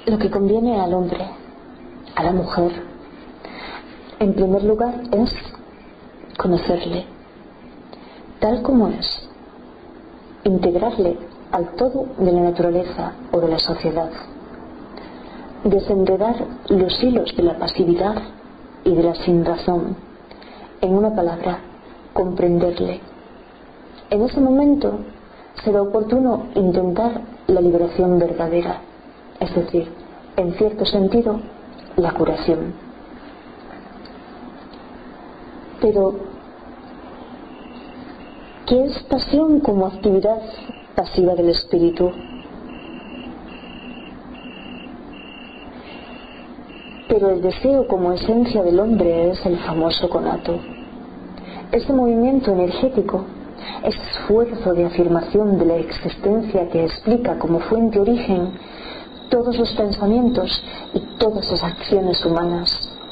Lo que conviene al hombre, a la mujer, en primer lugar es conocerle tal como es, integrarle al todo de la naturaleza o de la sociedad, desenredar los hilos de la pasividad y de la sinrazón, en una palabra, comprenderle. En ese momento será oportuno intentar la liberación verdadera, es decir, en cierto sentido, la curación. Pero, ¿qué es pasión como actividad pasiva del espíritu? Pero el deseo como esencia del hombre es el famoso conato. Ese movimiento energético, ese esfuerzo de afirmación de la existencia que explica como fuente origen todos los pensamientos y todas las acciones humanas.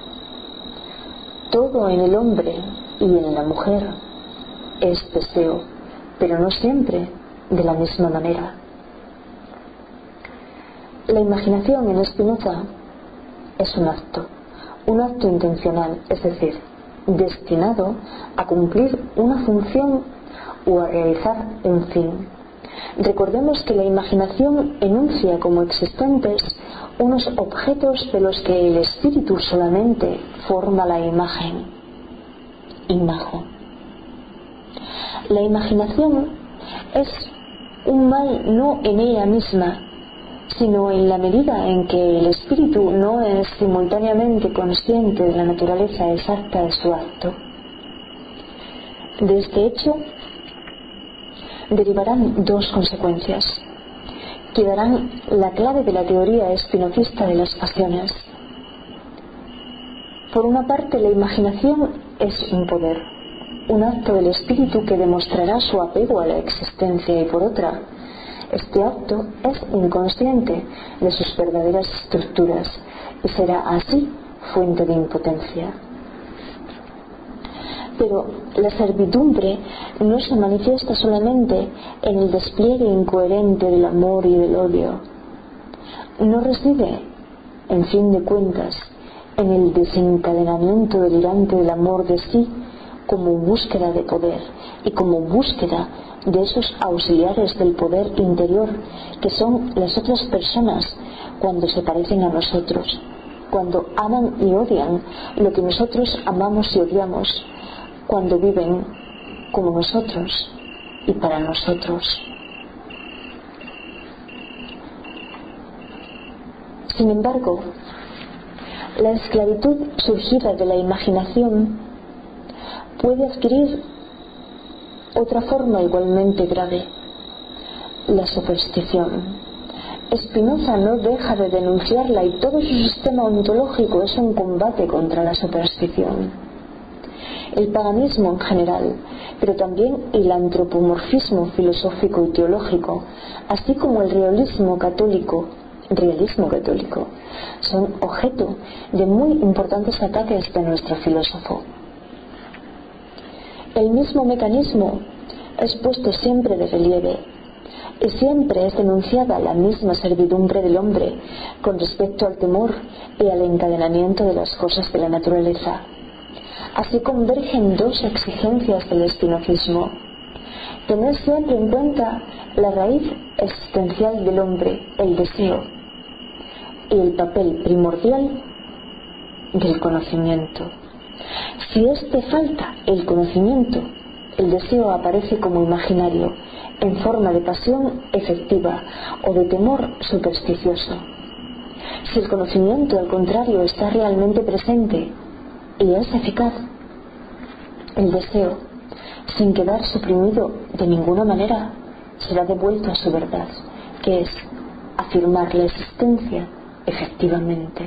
Todo en el hombre y en la mujer es deseo, pero no siempre de la misma manera. La imaginación en Spinoza es un acto intencional, es decir, destinado a cumplir una función o a realizar un fin. Recordemos que la imaginación enuncia como existentes unos objetos de los que el espíritu solamente forma la imagen. La imaginación es un mal no en ella misma, sino en la medida en que el espíritu no es simultáneamente consciente de la naturaleza exacta de su acto. De este hecho derivarán dos consecuencias que darán la clave de la teoría espinocista de las pasiones. Por una parte, la imaginación es un poder, un acto del espíritu que demostrará su apego a la existencia, y por otra, este acto es inconsciente de sus verdaderas estructuras y será así fuente de impotencia. Pero la servidumbre no se manifiesta solamente en el despliegue incoherente del amor y del odio. No reside, en fin de cuentas, en el desencadenamiento delirante del amor de sí como búsqueda de poder y como búsqueda de esos auxiliares del poder interior que son las otras personas cuando se parecen a nosotros, cuando aman y odian lo que nosotros amamos y odiamos, cuando viven como nosotros y para nosotros. Sin embargo, la esclavitud surgida de la imaginación puede adquirir otra forma igualmente grave, la superstición. Spinoza no deja de denunciarla y todo su sistema ontológico es un combate contra la superstición. El paganismo en general, pero también el antropomorfismo filosófico y teológico, así como el realismo católico, son objeto de muy importantes ataques de nuestro filósofo. El mismo mecanismo es puesto siempre de relieve y siempre es denunciada la misma servidumbre del hombre con respecto al temor y al encadenamiento de las cosas de la naturaleza. Así convergen dos exigencias del espinozismo: tener siempre en cuenta la raíz existencial del hombre, el deseo, y el papel primordial del conocimiento. Si éste falta, el conocimiento, el deseo aparece como imaginario, en forma de pasión efectiva o de temor supersticioso. Si el conocimiento, al contrario, está realmente presente y es eficaz, el deseo, sin quedar suprimido de ninguna manera, será devuelto a su verdad, que es afirmar la existencia efectivamente.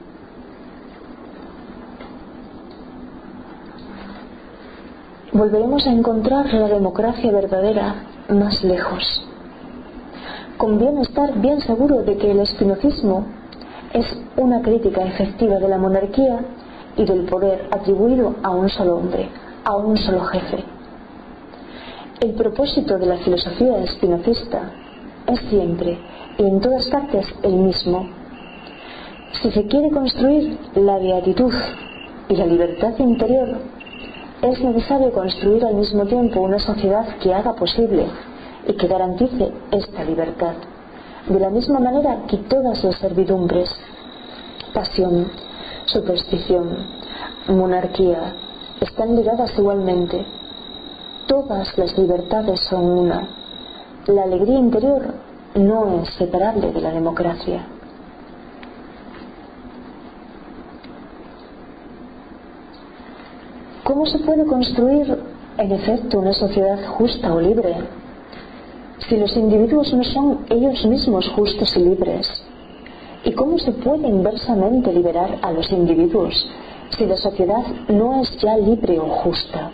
Volveremos a encontrar la democracia verdadera más lejos. Conviene estar bien seguro de que el espinozismo es una crítica efectiva de la monarquía y del poder atribuido a un solo hombre, a un solo jefe. El propósito de la filosofía espinocista es siempre y en todas partes el mismo: Si se quiere construir la beatitud y la libertad interior, es necesario construir al mismo tiempo una sociedad que haga posible y que garantice esta libertad, de la misma manera que todas las servidumbres, pasión, superstición, monarquía, están ligadas igualmente. Todas las libertades son una. La alegría interior no es separable de la democracia. ¿Cómo se puede construir, en efecto, una sociedad justa o libre si los individuos no son ellos mismos justos y libres? ¿Y cómo se puede inversamente liberar a los individuos si la sociedad no es ya libre o justa?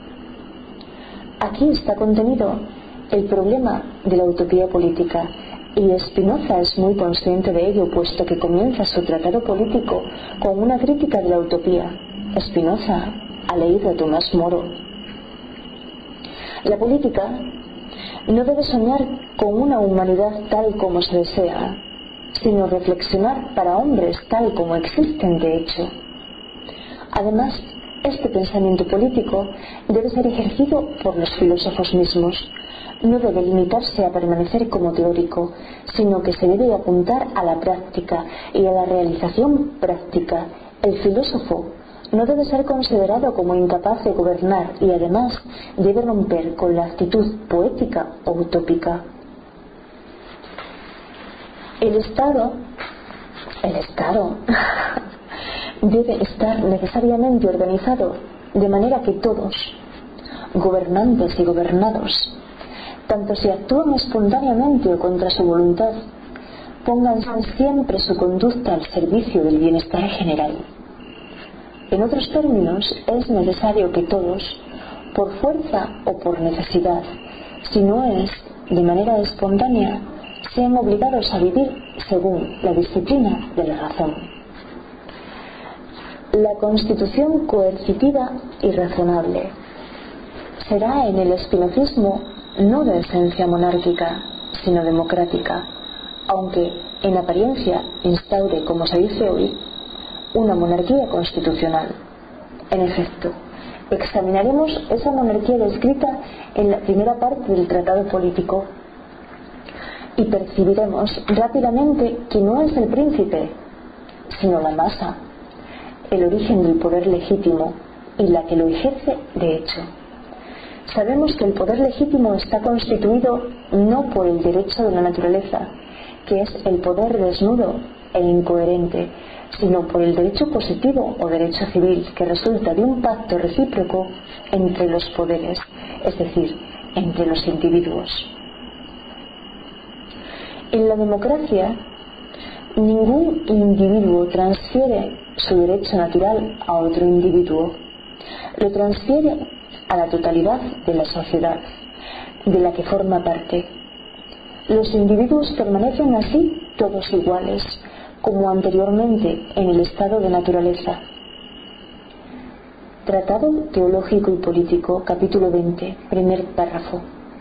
Aquí está contenido el problema de la utopía política, y Spinoza es muy consciente de ello, puesto que comienza su tratado político con una crítica de la utopía. Spinoza ha leído a Tomás Moro. La política no debe soñar con una humanidad tal como se desea, sino reflexionar para hombres tal como existen de hecho. Además, este pensamiento político debe ser ejercido por los filósofos mismos. No debe limitarse a permanecer como teórico, sino que se debe apuntar a la práctica y a la realización práctica. El filósofo no debe ser considerado como incapaz de gobernar y además debe romper con la actitud poética o utópica. El Estado debe estar necesariamente organizado de manera que todos, gobernantes y gobernados, tanto si actúan espontáneamente o contra su voluntad, pongan siempre su conducta al servicio del bienestar general. En otros términos, es necesario que todos, por fuerza o por necesidad, si no es de manera espontánea, sean obligados a vivir según la disciplina de la razón. La constitución coercitiva y razonable será en el espinozismo no de esencia monárquica, sino democrática, aunque en apariencia instaure, como se dice hoy, una monarquía constitucional. En efecto, examinaremos esa monarquía descrita en la primera parte del tratado político y percibiremos rápidamente que no es el príncipe, sino la masa, el origen del poder legítimo y la que lo ejerce de hecho. Sabemos que el poder legítimo está constituido no por el derecho de la naturaleza, que es el poder desnudo e incoherente, sino por el derecho positivo o derecho civil, que resulta de un pacto recíproco entre los poderes, es decir, entre los individuos. En la democracia, ningún individuo transfiere su derecho natural a otro individuo, lo transfiere a la totalidad de la sociedad de la que forma parte. Los individuos permanecen así todos iguales, como anteriormente en el estado de naturaleza. Tratado Teológico y Político, capítulo 20, primer párrafo.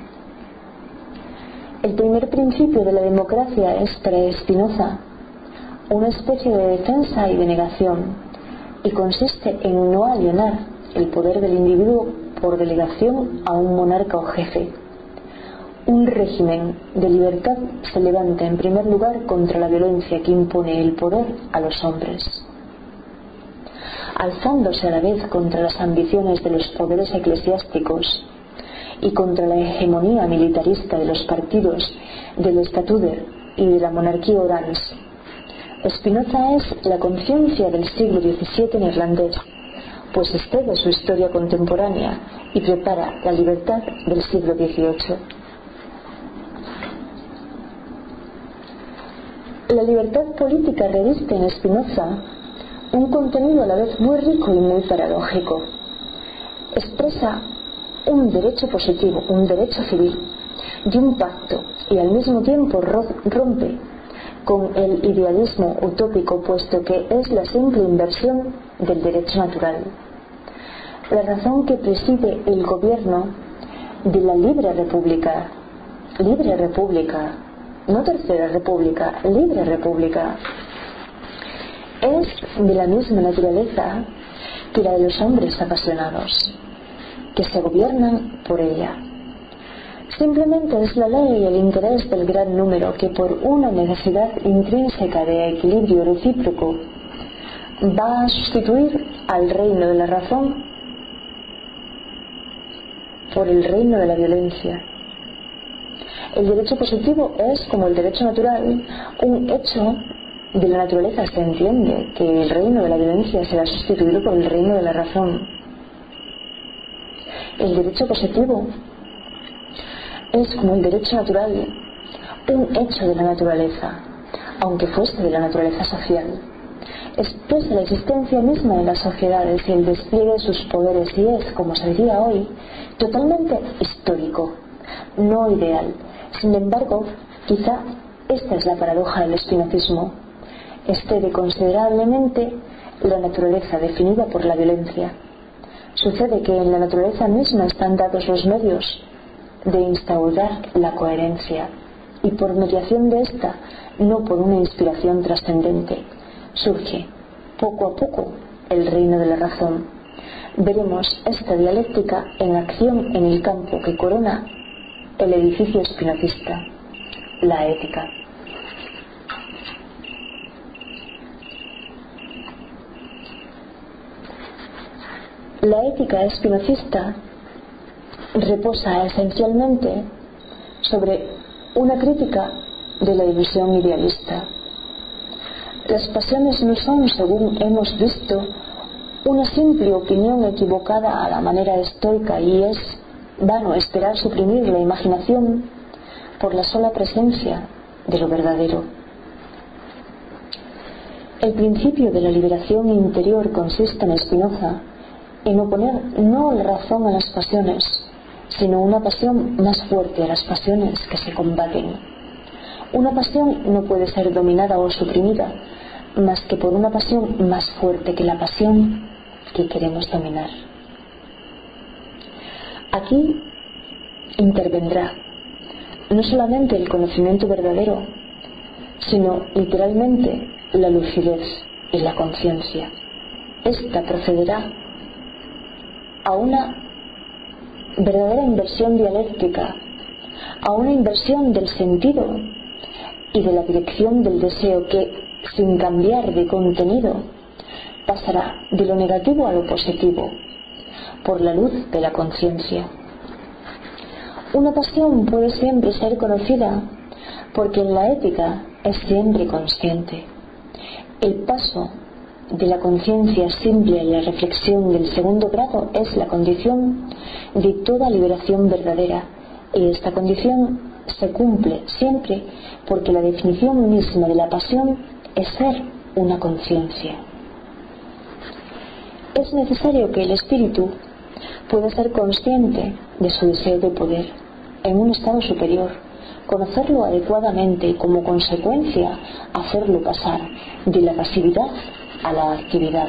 El primer principio de la democracia es, para Spinoza, una especie de defensa y de negación, y consiste en no alienar el poder del individuo por delegación a un monarca o jefe. Un régimen de libertad se levanta en primer lugar contra la violencia que impone el poder a los hombres, alzándose a la vez contra las ambiciones de los poderes eclesiásticos y contra la hegemonía militarista de los partidos del Statuder y de la monarquía orans. Spinoza es la conciencia del siglo XVII neerlandés, pues excede su historia contemporánea y prepara la libertad del siglo XVIII. La libertad política reviste en Spinoza un contenido a la vez muy rico y muy paradójico. Expresa un derecho positivo, un derecho civil, de un pacto, y al mismo tiempo rompe con el idealismo utópico, puesto que es la simple inversión del derecho natural. La razón que preside el gobierno de la libre república, no tercera república, libre república, es de la misma naturaleza que la de los hombres apasionados, que se gobiernan por ella. Simplemente es la ley y el interés del gran número que, por una necesidad intrínseca de equilibrio recíproco, va a sustituir al reino de la razón por el reino de la violencia. El derecho positivo es, como el derecho natural, un hecho de la naturaleza. Se entiende que el reino de la violencia será sustituido por el reino de la razón. El derecho positivo es, como el derecho natural, un hecho de la naturaleza, aunque fuese de la naturaleza social. Expresa la existencia misma de las sociedades y el despliegue de sus poderes, y es, como se diría hoy, totalmente histórico, no ideal. Sin embargo, quizá esta es la paradoja del espinozismo: excede considerablemente la naturaleza definida por la violencia. Sucede que en la naturaleza misma están dados los medios de instaurar la coherencia, y por mediación de esta, no por una inspiración trascendente, surge poco a poco el reino de la razón. Veremos esta dialéctica en acción en el campo que corona el edificio espinocista, la ética. La ética espinocista reposa esencialmente sobre una crítica de la ilusión idealista. Las pasiones no son, según hemos visto, una simple opinión equivocada a la manera estoica, y es vano esperar suprimir la imaginación por la sola presencia de lo verdadero. El principio de la liberación interior consiste en Spinoza en oponer no la razón a las pasiones, sino una pasión más fuerte a las pasiones que se combaten. Una pasión no puede ser dominada o suprimida más que por una pasión más fuerte que la pasión que queremos dominar. Aquí intervendrá no solamente el conocimiento verdadero, sino literalmente la lucidez y la conciencia. Esta procederá a una verdadera inversión dialéctica, a una inversión del sentido y de la dirección del deseo que, sin cambiar de contenido, pasará de lo negativo a lo positivo por la luz de la conciencia. Una pasión puede siempre ser conocida porque en la ética es siempre consciente. El paso de la conciencia simple a la reflexión del segundo grado es la condición de toda liberación verdadera, y esta condición se cumple siempre porque la definición misma de la pasión es ser una conciencia. Es necesario que el espíritu pueda ser consciente de su deseo de poder en un estado superior, conocerlo adecuadamente y, como consecuencia, hacerlo pasar de la pasividad a la actividad.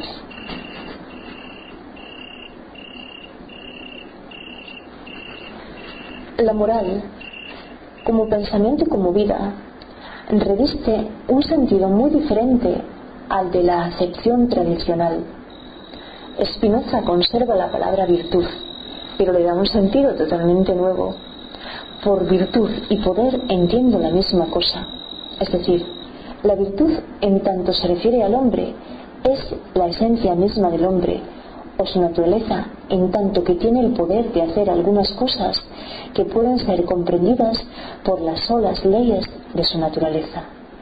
La moral, como pensamiento y como vida, reviste un sentido muy diferente al de la acepción tradicional. Spinoza conserva la palabra virtud, pero le da un sentido totalmente nuevo. Por virtud y poder entiendo la misma cosa, es decir, la virtud, en tanto se refiere al hombre, es la esencia misma del hombre, o su naturaleza, en tanto que tiene el poder de hacer algunas cosas que pueden ser comprendidas por las solas leyes de su naturaleza.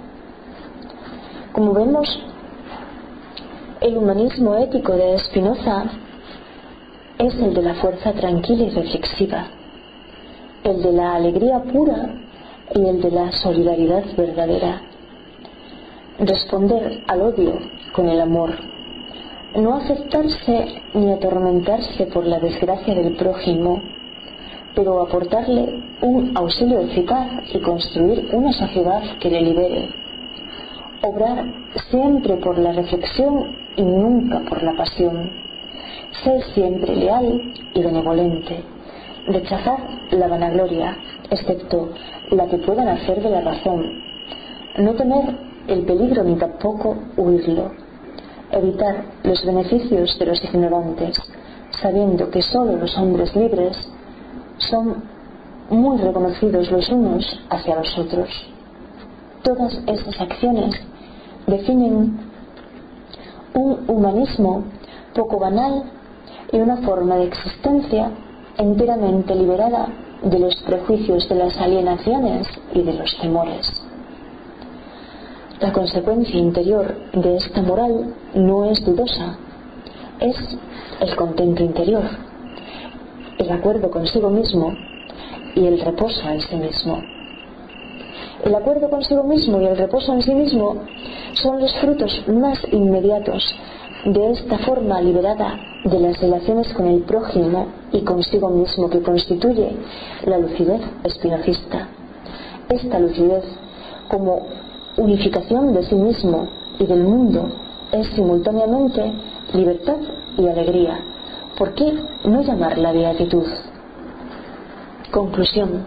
Como vemos, el humanismo ético de Spinoza es el de la fuerza tranquila y reflexiva, el de la alegría pura y el de la solidaridad verdadera. Responder al odio con el amor, no afectarse ni atormentarse por la desgracia del prójimo, pero aportarle un auxilio eficaz y construir una sociedad que le libere. Obrar siempre por la reflexión y nunca por la pasión. Ser siempre leal y benevolente. Rechazar la vanagloria, excepto la que pueda nacer de la razón. No temer el peligro ni tampoco huirlo. evitar los beneficios de los ignorantes, sabiendo que sólo los hombres libres son muy reconocidos los unos hacia los otros. Todas estas acciones definen un humanismo poco banal y una forma de existencia enteramente liberada de los prejuicios de las alienaciones y de los temores. La consecuencia interior de esta moral no es dudosa, es el contento interior, el acuerdo consigo mismo y el reposo en sí mismo. El acuerdo consigo mismo y el reposo en sí mismo son los frutos más inmediatos de esta forma liberada de las relaciones con el prójimo y consigo mismo que constituye la lucidez espinocista. Esta lucidez, como unificación de sí mismo y del mundo, es simultáneamente libertad y alegría. ¿Por qué no llamarla beatitud? Conclusión.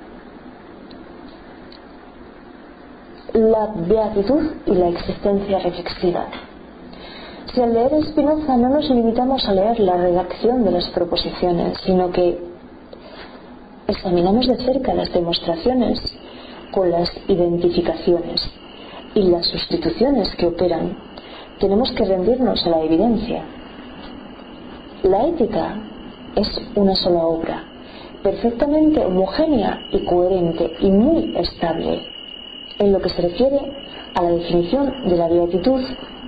La beatitud y la existencia reflexiva. Si al leer Spinoza no nos limitamos a leer la redacción de las proposiciones, sino que examinamos de cerca las demostraciones con las identificaciones y las sustituciones que operan, tenemos que rendirnos a la evidencia. La ética es una sola obra, perfectamente homogénea y coherente y muy estable. En lo que se refiere a la definición de la beatitud,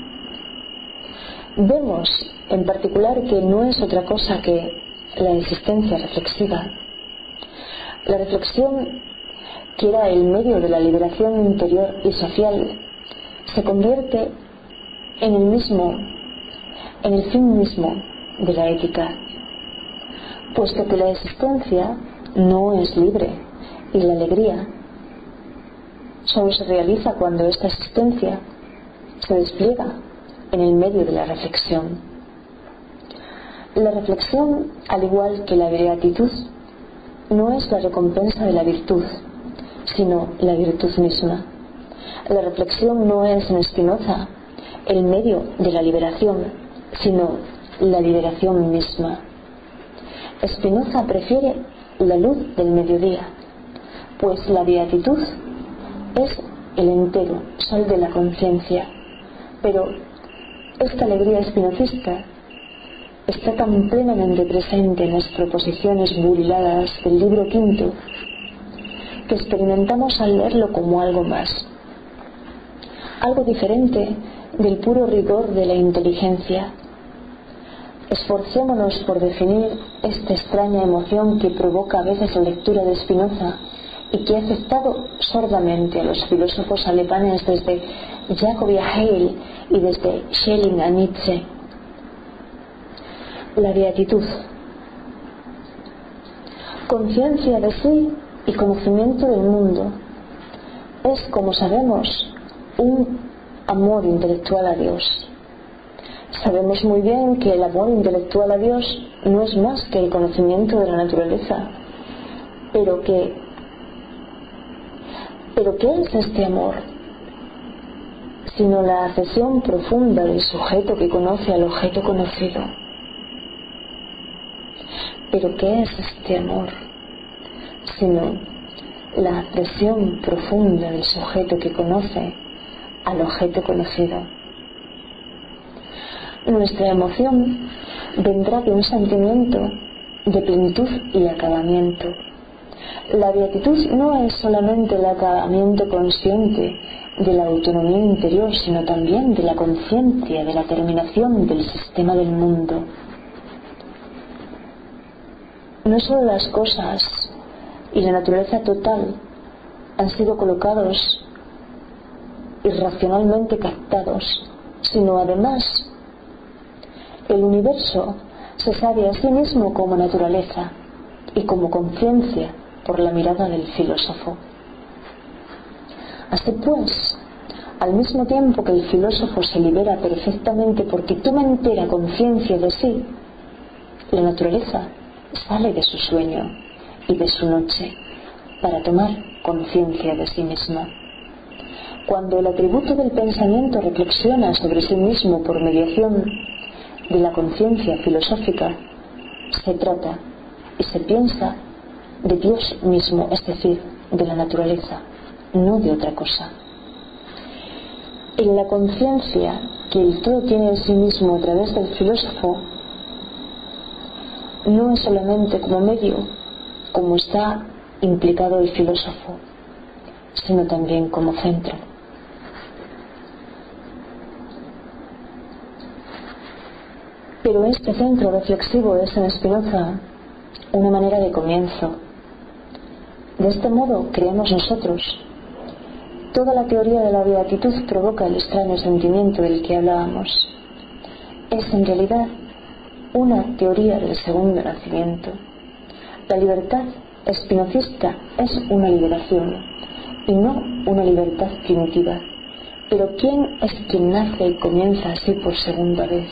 vemos en particular que no es otra cosa que la existencia reflexiva. La reflexión, que era el medio de la liberación interior y social, se convierte en el fin mismo de la ética, puesto que la existencia no es libre y la alegría solo se realiza cuando esta existencia se despliega en el medio de la reflexión. La reflexión, al igual que la beatitud, no es la recompensa de la virtud, sino la virtud misma. La reflexión no es en Spinoza el medio de la liberación, sino la liberación misma. Spinoza prefiere la luz del mediodía, pues la beatitud es el entero sol de la conciencia, pero esta alegría espinocista está tan plenamente presente en las proposiciones buriladas del libro quinto que experimentamos al leerlo como algo más, algo diferente del puro rigor de la inteligencia. Esforcémonos por definir esta extraña emoción que provoca a veces la lectura de Spinoza y que ha afectado sordamente a los filósofos alemanes desde Jacob y Hegel y desde Schelling a Nietzsche. La beatitud. Conciencia de sí y conocimiento del mundo. Es, como sabemos, un amor intelectual a Dios. Sabemos muy bien que el amor intelectual a Dios no es más que el conocimiento de la naturaleza, pero ¿qué es este amor? Sino la accesión profunda del sujeto que conoce al objeto conocido. ¿Pero qué es este amor? Sino la accesión profunda del sujeto que conoce al objeto conocido. Nuestra emoción vendrá de un sentimiento de plenitud y acabamiento. La beatitud no es solamente el acabamiento consciente de la autonomía interior, sino también de la conciencia de la terminación del sistema del mundo. No solo las cosas y la naturaleza total han sido colocados irracionalmente captados, sino además el universo se sabe a sí mismo como naturaleza y como conciencia por la mirada del filósofo. Así pues, al mismo tiempo que el filósofo se libera perfectamente porque toma entera conciencia de sí, la naturaleza sale de su sueño y de su noche para tomar conciencia de sí misma. Cuando el atributo del pensamiento reflexiona sobre sí mismo por mediación de la conciencia filosófica, se trata y se piensa de Dios mismo, es decir, de la naturaleza, no de otra cosa. En la conciencia que el todo tiene en sí mismo a través del filósofo, no es solamente como medio, como está implicado el filósofo, sino también como centro. Pero este centro reflexivo es en Spinoza una manera de comienzo. De este modo, creemos nosotros, toda la teoría de la beatitud provoca el extraño sentimiento del que hablábamos. Es en realidad una teoría del segundo nacimiento. La libertad espinocista es una liberación y no una libertad primitiva. Pero ¿quién es quien nace y comienza así por segunda vez?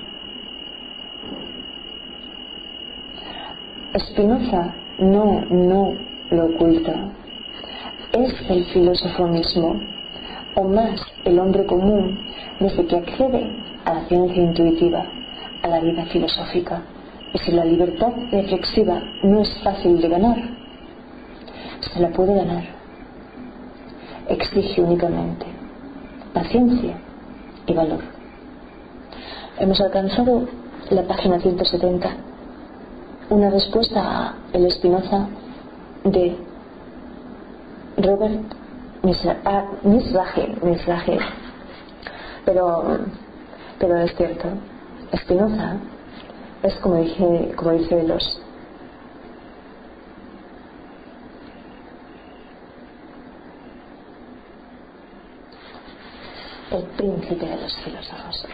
Spinoza no lo oculta. Es el filósofo mismo, o más el hombre común, desde que accede a la ciencia intuitiva, a la vida filosófica. Y si la libertad reflexiva no es fácil de ganar, se la puede ganar. Exige únicamente paciencia y valor. Hemos alcanzado la página 170, una respuesta a el Spinoza de Robert Mizrahi. Pero es cierto, Spinoza es como dice Los. El príncipe de los filósofos.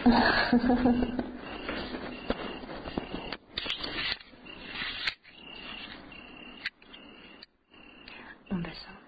Un beso.